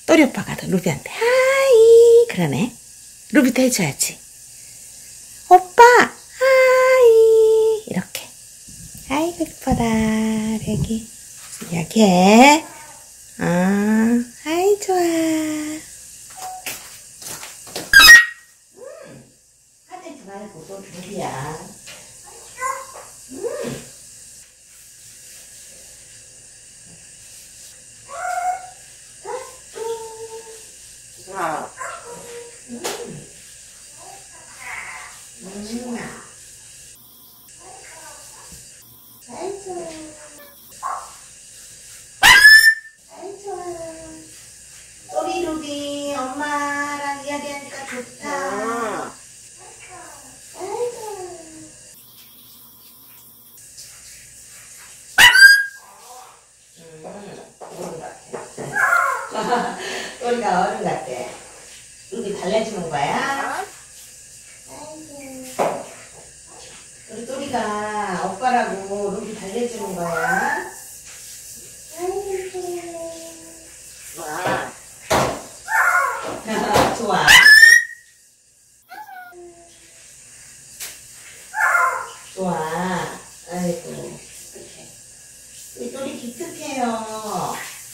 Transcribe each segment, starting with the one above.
또리 오빠가 루비한테 하이 그러네. 루비도 해줘야지. 오빠 하이 이렇게. 아이고 이뻐라 여기 해. 아이 좋아. 하지 말고 또 루비야. 또리 루비 엄마랑 이야기하니까 좋다. 또리가 어른 같아. 루비 달래주는 거야? 우리 또리가 오빠라고 루비 달래주는 거야? 좋아. 좋아. 아이고. 우리 또리 기특해요.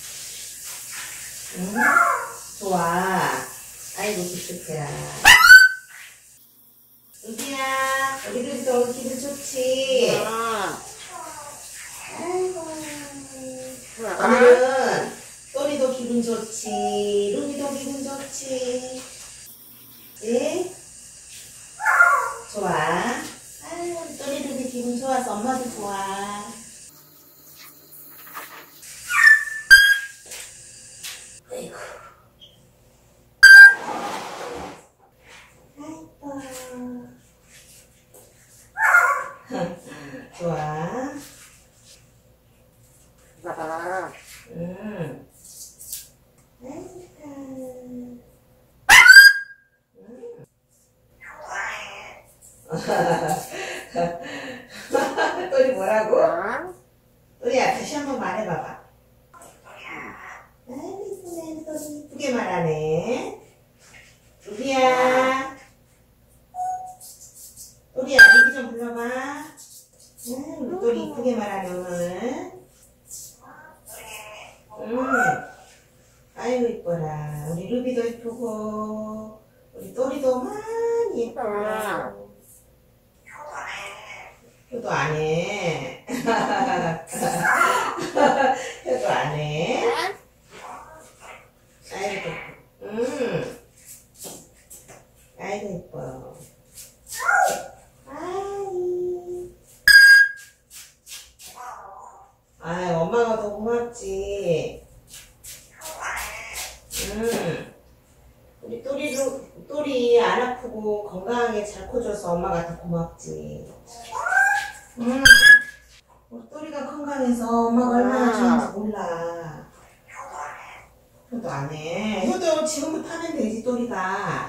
응? 좋아. 아이고 기특해라. 루비야, 우리 루비도 오늘 기분 좋지? 아이고. 오늘은 또리도 기분 좋지, 루비도 기분 좋지. 네? 좋아. 아이고, 우리 또리 루비 기분 좋아서 엄마도 좋아. 아이고. 좋아. 또리 뭐라고? 또리야 다시 한번 말해봐봐. 아이고 이쁘네 또리. 이쁘게 말하네. 루비야. 또리야 루비 좀 불러봐. 우리 또리 이쁘게 말하네 오늘. 아이고 이뻐라. 우리 루비도 이쁘고 우리 또리도 많이 예뻐. 효도 안 해. 효도 안 해. 아이고. 아이고 이뻐. 아이 엄마가 더 고맙지. 우리 또리 안 아프고 건강하게 잘 커줘서 엄마가 더 고맙지. 우리 또리가 건강해서 엄마가 얼마나 좋은지 몰라. 효도 안 해. 효도 지금부터 하면 되지 또리가.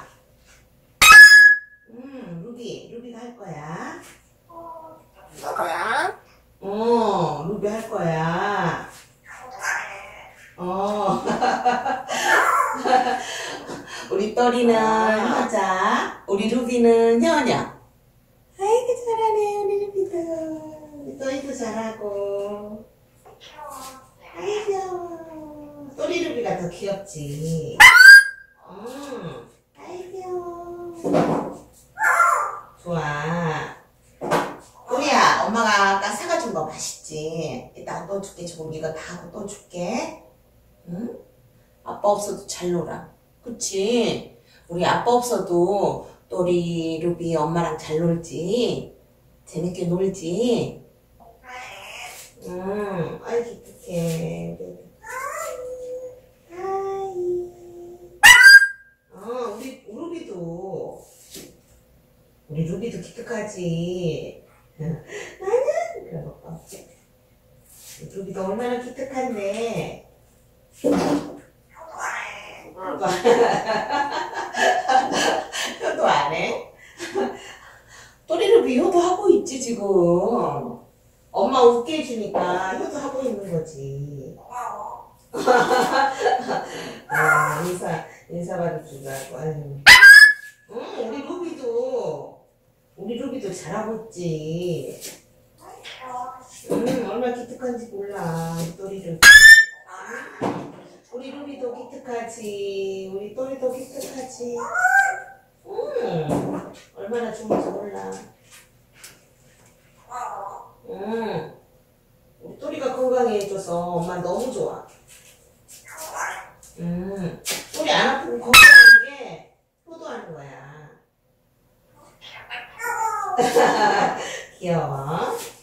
루비가 할 거야. 할 거야? 루비 할 거야. 우리 또리는 하자. 우리 루비는 현영. 아이고 잘하네 우리 루비도. 우리 또리도 잘하고. 아이 귀여워. 또리 루비가 더 귀엽지. 아이 귀여워. 좋아. 또리야 엄마가 아까 사가준 거 맛있지? 이따가 또 줄게. 좋은 이거 다 하고 또 줄게. 응? 아빠 없어도 잘 놀아. 그치? 우리 아빠 없어도 또리 루비 엄마랑 잘 놀지? 재밌게 놀지? 아이 기특해. 우리 루비도 기특하지. 나는 그래볼까. 루비도 얼마나 기특한데. 효도 안 해? 또리 루비 효도 하고 있지 지금. 엄마 웃게 해주니까 효도 하고 있는 거지. 인사받을 줄 알고. 아유. 응, 우리 루비도 잘하고 있지. 얼마나 기특한지 몰라. 또리를. 우리 루비도 기특하지. 우리 또리도 기특하지. 얼마나 좋은지 몰라. 우리 또리가 건강해져서 엄마 너무 좋아. 또리 안 아프고 건강한 게 효도하는 거야. 귀여워.